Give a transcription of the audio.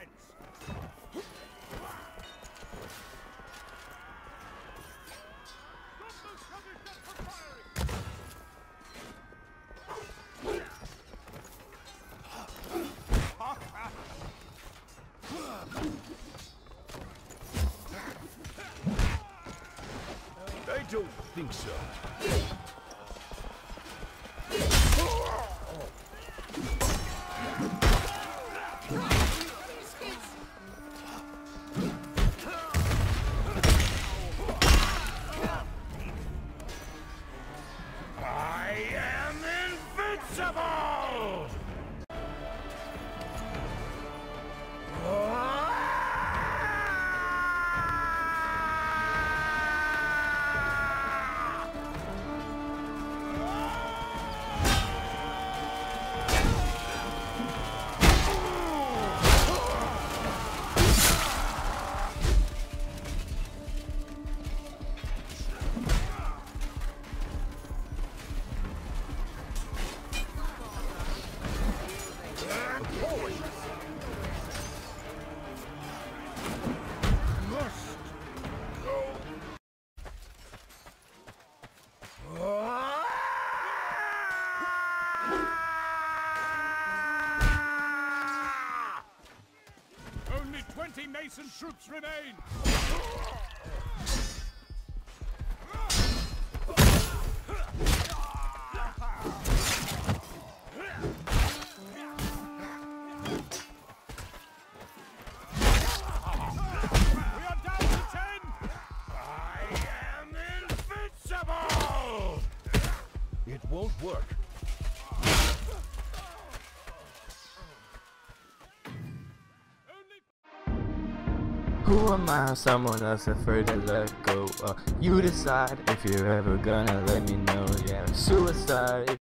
I don't think so. I am invincible! Only 20 Mason troops remain! We are down to 10! I am invincible! It won't work. Who am I? Someone else afraid to let go. You decide if you're ever gonna let me know. Yeah, suicide.